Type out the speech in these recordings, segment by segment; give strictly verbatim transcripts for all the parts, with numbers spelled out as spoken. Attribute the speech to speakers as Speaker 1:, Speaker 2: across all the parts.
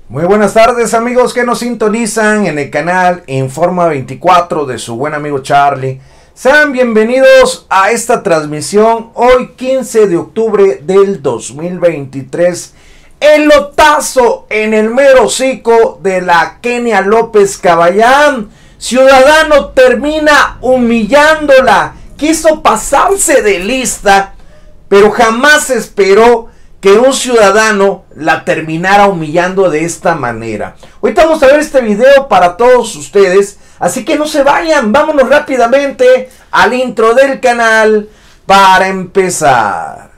Speaker 1: Muy buenas tardes, amigos que nos sintonizan en el canal Informa veinticuatro de su buen amigo Charlie. Sean bienvenidos a esta transmisión hoy quince de octubre del dos mil veintitrés. El lotazo en el mero hocico de la Kenia López Caballán. Ciudadano termina humillándola. Quiso pasarse de lista, pero jamás esperó que un ciudadano la terminara humillando de esta manera. Ahorita vamos a ver este video para todos ustedes, así que no se vayan, vámonos rápidamente al intro del canal para empezar.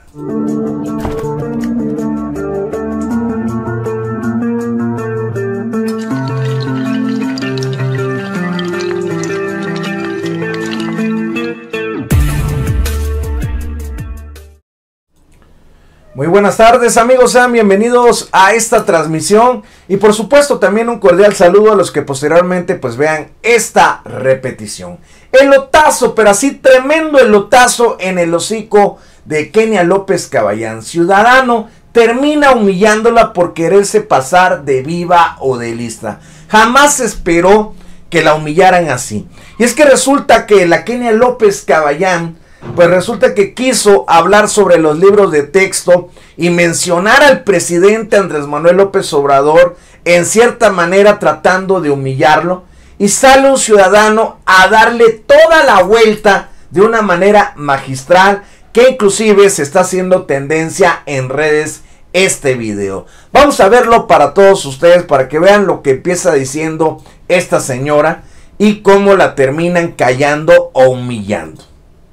Speaker 1: Muy buenas tardes, amigos, sean bienvenidos a esta transmisión y por supuesto también un cordial saludo a los que posteriormente pues vean esta repetición. El lotazo, pero así tremendo el lotazo en el hocico de Kenia López Caballán. Ciudadano termina humillándola por quererse pasar de viva o de lista. Jamás esperó que la humillaran así. Y es que resulta que la Kenia López Caballán pues resulta que quiso hablar sobre los libros de texto y mencionar al presidente Andrés Manuel López Obrador en cierta manera tratando de humillarlo, y sale un ciudadano a darle toda la vuelta de una manera magistral que inclusive se está haciendo tendencia en redes este video. Vamos a verlo para todos ustedes para que vean lo que empieza diciendo esta señora y cómo la terminan callando o humillando.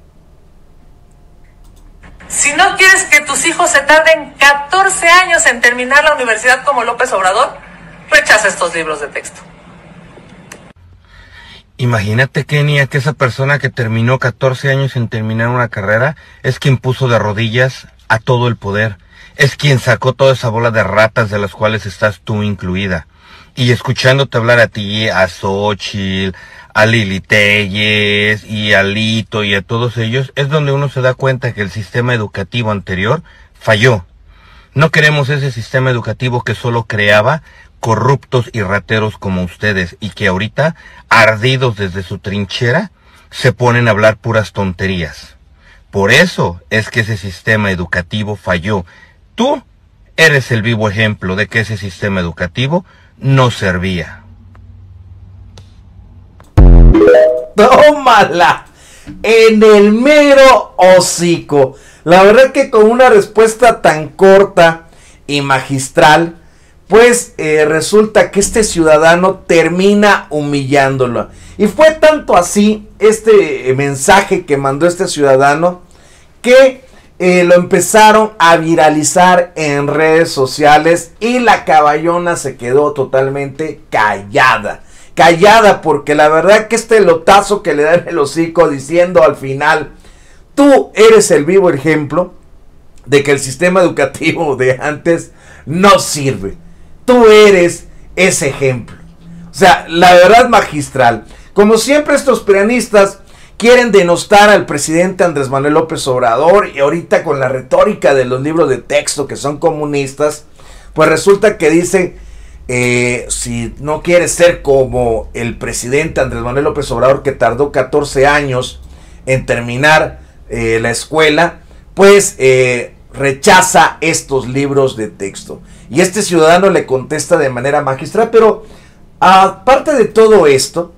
Speaker 2: Si no quieres que tus hijos se tarden catorce años en terminar la universidad como López Obrador, rechaza estos libros de texto.
Speaker 3: Imagínate, Kenia, que esa persona que terminó catorce años en terminar una carrera es quien puso de rodillas a todo el poder. Es quien sacó toda esa bola de ratas de las cuales estás tú incluida. Y escuchándote hablar a ti, a Xochitl, a Lili Telles y a Lito y a todos ellos, es donde uno se da cuenta que el sistema educativo anterior falló. No queremos ese sistema educativo que solo creaba corruptos y rateros como ustedes y que ahorita, ardidos desde su trinchera, se ponen a hablar puras tonterías. Por eso es que ese sistema educativo falló. Tú eres el vivo ejemplo de que ese sistema educativo no servía.
Speaker 1: tómala en el mero hocico. La verdad que con una respuesta tan corta y magistral, pues eh, resulta que este ciudadano termina humillándolo. Y fue tanto así este mensaje que mandó este ciudadano que eh, lo empezaron a viralizar en redes sociales y la caballona se quedó totalmente callada. Callada, porque la verdad que este lotazo que le da en el hocico diciendo al final, tú eres el vivo ejemplo de que el sistema educativo de antes no sirve. Tú eres ese ejemplo. O sea, la verdad magistral. Como siempre, estos peronistas quieren denostar al presidente Andrés Manuel López Obrador, y ahorita con la retórica de los libros de texto que son comunistas, pues resulta que dicen, eh, si no quieres ser como el presidente Andrés Manuel López Obrador, que tardó catorce años en terminar eh, la escuela, pues eh, rechaza estos libros de texto. Y este ciudadano le contesta de manera magistral, pero aparte de todo esto,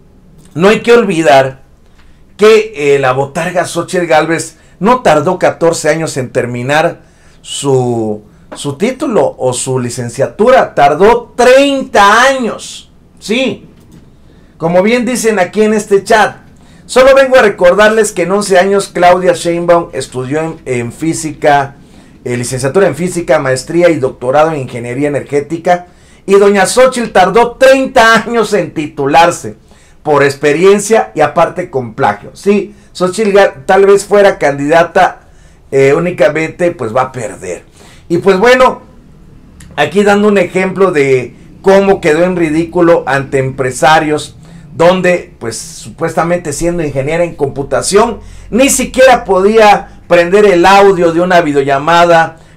Speaker 1: no hay que olvidar que eh, la botarga Xochitl Gálvez no tardó catorce años en terminar su, su título o su licenciatura, tardó treinta años, sí, como bien dicen aquí en este chat. Solo vengo a recordarles que en once años Claudia Sheinbaum estudió en, en física, eh, licenciatura en física, maestría y doctorado en ingeniería energética, y doña Xochitl tardó treinta años en titularse, por experiencia y aparte con plagio. Sí, Xochitl tal vez fuera candidata eh, únicamente, pues va a perder. Y pues bueno, aquí dando un ejemplo de cómo quedó en ridículo ante empresarios, donde pues supuestamente siendo ingeniera en computación, ni siquiera podía prender el audio de una videollamada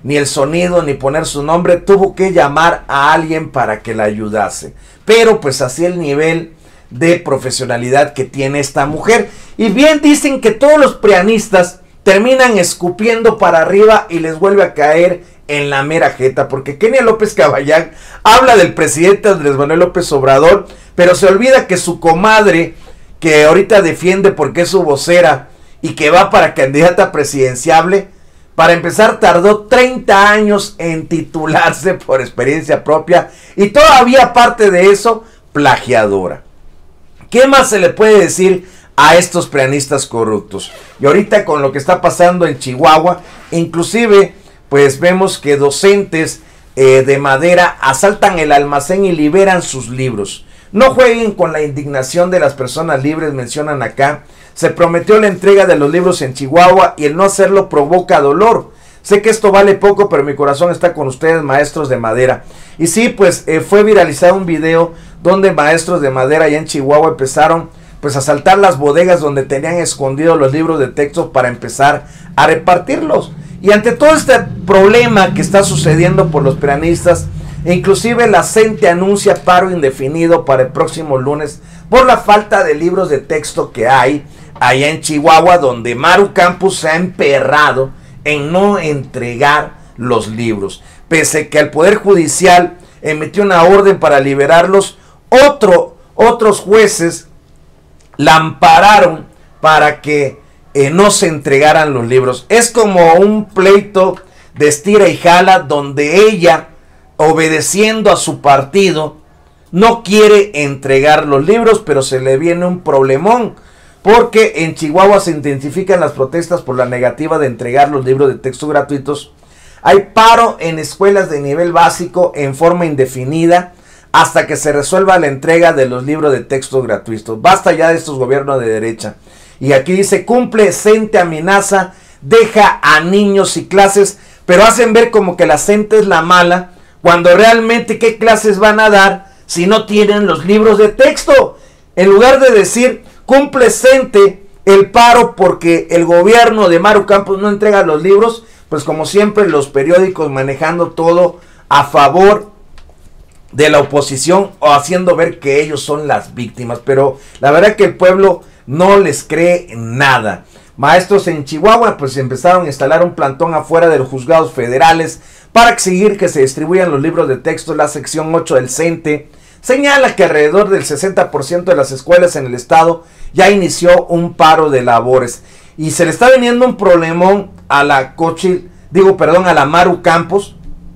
Speaker 1: ni el sonido, ni poner su nombre, tuvo que llamar a alguien para que la ayudase. Pero pues así el nivel de profesionalidad que tiene esta mujer. Y bien dicen que todos los prianistas terminan escupiendo para arriba y les vuelve a caer en la mera jeta, porque Kenia López Caballán habla del presidente Andrés Manuel López Obrador, pero se olvida que su comadre, que ahorita defiende porque es su vocera y que va para candidata presidenciable, para empezar tardó treinta años en titularse por experiencia propia y todavía aparte de eso, plagiadora. ¿Qué más se le puede decir a estos prianistas corruptos? Y ahorita con lo que está pasando en Chihuahua, inclusive pues vemos que docentes eh, de Madera asaltan el almacén y liberan sus libros. No jueguen con la indignación de las personas libres, mencionan acá. Se prometió la entrega de los libros en Chihuahua y el no hacerlo provoca dolor. Sé que esto vale poco, pero mi corazón está con ustedes, maestros de Madera. Y sí, pues eh, fue viralizado un video donde maestros de Madera allá en Chihuahua empezaron pues a saltar las bodegas donde tenían escondidos los libros de texto para empezar a repartirlos. Y ante todo este problema que está sucediendo por los prianistas, inclusive la CENTE anuncia paro indefinido para el próximo lunes por la falta de libros de texto que hay allá en Chihuahua, donde Maru Campos se ha emperrado en no entregar los libros. Pese que el Poder Judicial emitió una orden para liberarlos, otro, otros jueces la ampararon para que eh, no se entregaran los libros. Es como un pleito de estira y jala donde ella, obedeciendo a su partido, no quiere entregar los libros, pero se le viene un problemón, porque en Chihuahua se intensifican las protestas por la negativa de entregar los libros de texto gratuitos. Hay paro en escuelas de nivel básico en forma indefinida hasta que se resuelva la entrega de los libros de texto gratuitos. Basta ya de estos gobiernos de derecha. Y aquí dice, cumple, CENTE amenaza, deja a niños y clases, pero hacen ver como que la CENTE es la mala, cuando realmente ¿qué clases van a dar si no tienen los libros de texto? En lugar de decir, cumple CENTE el paro porque el gobierno de Maru Campos no entrega los libros, pues como siempre los periódicos manejando todo a favor de la oposición o haciendo ver que ellos son las víctimas. Pero la verdad que el pueblo no les cree nada. Maestros en Chihuahua pues empezaron a instalar un plantón afuera de los juzgados federales para exigir que se distribuyan los libros de texto. La sección ocho del CENTE señala que alrededor del sesenta por ciento de las escuelas en el estado ya inició un paro de labores. Y se le está viniendo un problemón a la Cochil, digo perdón, a la Maru Campos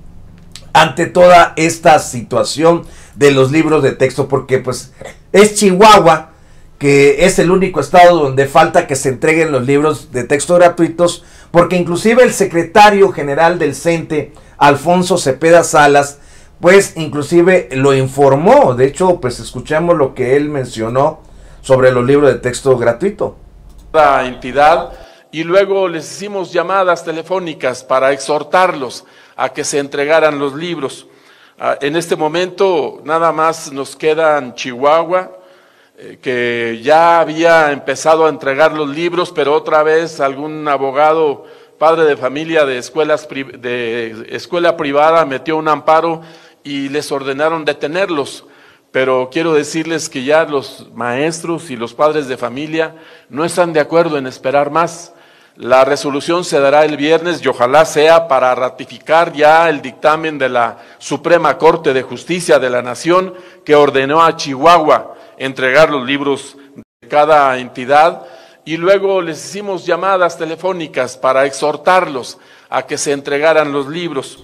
Speaker 1: ante toda esta situación de los libros de texto, porque pues es Chihuahua que es el único estado donde falta que se entreguen los libros de texto gratuitos, porque inclusive el secretario general del CENTE, Alfonso Cepeda Salas, pues inclusive lo informó. De hecho, pues escuchemos lo que él mencionó sobre los libros de texto gratuito.
Speaker 4: La entidad, y luego les hicimos llamadas telefónicas para exhortarlos a que se entregaran los libros. Uh, en este momento nada más nos quedan Chihuahua, eh, que ya había empezado a entregar los libros, pero otra vez algún abogado, padre de familia de escuelas de escuela privada metió un amparo y les ordenaron detenerlos. Pero quiero decirles que ya los maestros y los padres de familia no están de acuerdo en esperar más. La resolución se dará el viernes y ojalá sea para ratificar ya el dictamen de la Suprema Corte de Justicia de la Nación, que ordenó a Chihuahua entregar los libros de cada entidad. Y luego les hicimos llamadas telefónicas para exhortarlos a que se entregaran los libros.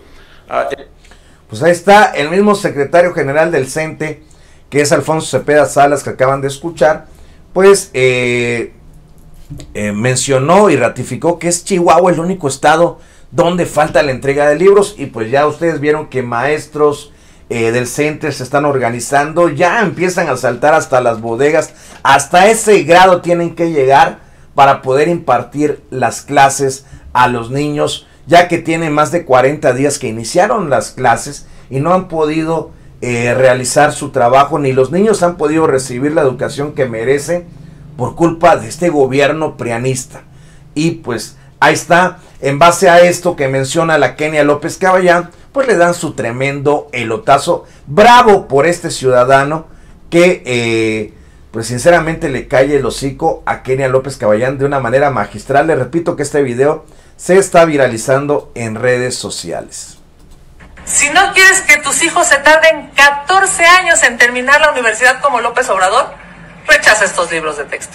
Speaker 1: Pues ahí está el mismo secretario general del CENTE, que es Alfonso Cepeda Salas, que acaban de escuchar, pues eh, eh, mencionó y ratificó que es Chihuahua el único estado donde falta la entrega de libros. Y pues ya ustedes vieron que maestros eh, del CENTE se están organizando, ya empiezan a saltar hasta las bodegas, hasta ese grado tienen que llegar para poder impartir las clases a los niños, ya que tienen más de cuarenta días que iniciaron las clases y no han podido eh, realizar su trabajo, ni los niños han podido recibir la educación que merecen por culpa de este gobierno prianista. Y pues ahí está, en base a esto que menciona la Kenia López Caballán, pues le dan su tremendo elotazo. Bravo por este ciudadano que, eh, pues sinceramente le cae el hocico a Kenia López Caballán de una manera magistral. Le repito que este video se está viralizando en redes sociales.
Speaker 2: Si no quieres que tus hijos se tarden catorce años en terminar la universidad como López Obrador, rechaza estos libros de texto.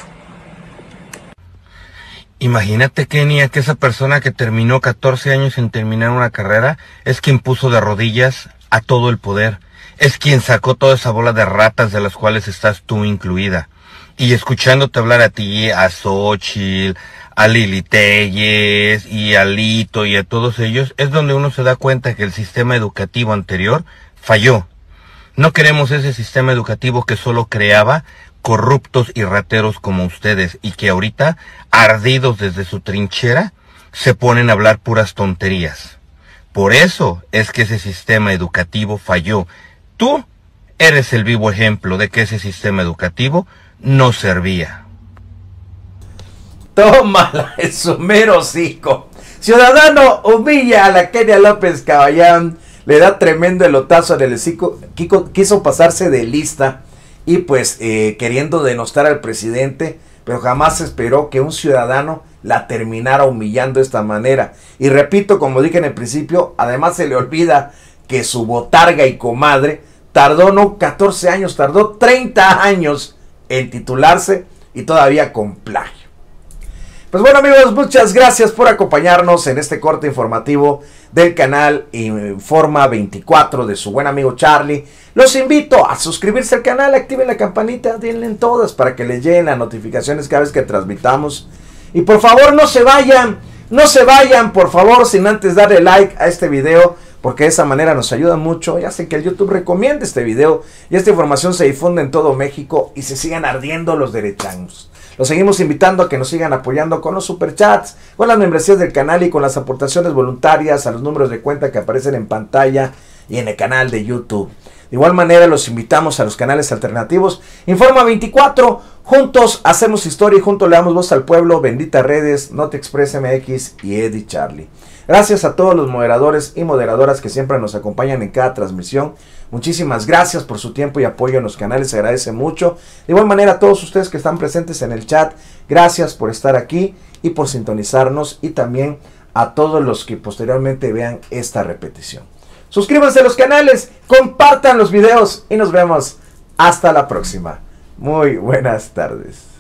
Speaker 3: Imagínate, Kenia, que esa persona que terminó catorce años en terminar una carrera es quien puso de rodillas a todo el poder. Es quien sacó toda esa bola de ratas de las cuales estás tú incluida. Y escuchándote hablar a ti, a Xochitl, a Lili Telles y a Lito y a todos ellos, es donde uno se da cuenta que el sistema educativo anterior falló. No queremos ese sistema educativo que solo creaba corruptos y rateros como ustedes y que ahorita, ardidos desde su trinchera, se ponen a hablar puras tonterías. Por eso es que ese sistema educativo falló. Tú eres el vivo ejemplo de que ese sistema educativo no servía.
Speaker 1: Tómala en su mero hocico. Ciudadano humilla a la Kenia López Caballán, le da tremendo elotazo en el hocico, quiso pasarse de lista y pues eh, queriendo denostar al presidente, pero jamás esperó que un ciudadano la terminara humillando de esta manera. Y repito, como dije en el principio, además se le olvida que su botarga y comadre tardó no catorce años, tardó treinta años en titularse y todavía con plagio. Pues bueno, amigos, muchas gracias por acompañarnos en este corte informativo del canal Informa veinticuatro de su buen amigo Charlie. Los invito a suscribirse al canal, activen la campanita, denle en todas para que les lleguen las notificaciones cada vez que transmitamos. Y por favor no se vayan, no se vayan por favor sin antes darle like a este video, porque de esa manera nos ayuda mucho y hace que el YouTube recomiende este video y esta información se difunda en todo México y se sigan ardiendo los derechangos. Los seguimos invitando a que nos sigan apoyando con los superchats, con las membresías del canal y con las aportaciones voluntarias a los números de cuenta que aparecen en pantalla y en el canal de YouTube. De igual manera los invitamos a los canales alternativos. Informa veinticuatro, juntos hacemos historia y juntos le damos voz al pueblo. Benditas redes, NotExpress M X y Eddie Charlie. Gracias a todos los moderadores y moderadoras que siempre nos acompañan en cada transmisión. Muchísimas gracias por su tiempo y apoyo en los canales, se agradece mucho. De igual manera a todos ustedes que están presentes en el chat, gracias por estar aquí y por sintonizarnos, y también a todos los que posteriormente vean esta repetición. Suscríbanse a los canales, compartan los videos y nos vemos hasta la próxima. Muy buenas tardes.